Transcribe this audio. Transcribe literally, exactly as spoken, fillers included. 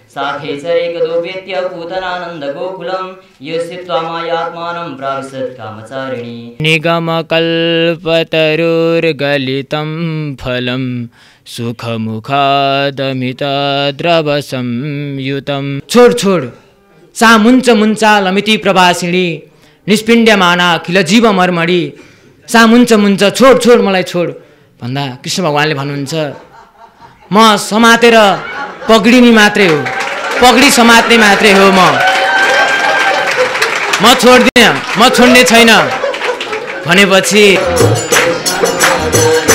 साखे चैकदोपेत्य पूतनानन्द गोकुलं यस्यत्वा मायात्मानं प्राविशत् कामचारिणी निगमकल्पतरुर्गलितं फलं सुखमुखादमितद्रवसंयुतं छोड छोड सा मुञ्च मुञ्चालमिति प्रभासिणी निष्पिण्ड्यमाना अखिल जीव मर्मणी सा मुञ्च मुञ्च छोड छोड मलाई छोड भन्दा कृष्ण भगवानले भन्नुहुन्छ म समातेर पगडिनी मात्रै हो पगडी समात्ने मात्रै हो म म छोड्दिन म छोड्ने छैन भनेपछि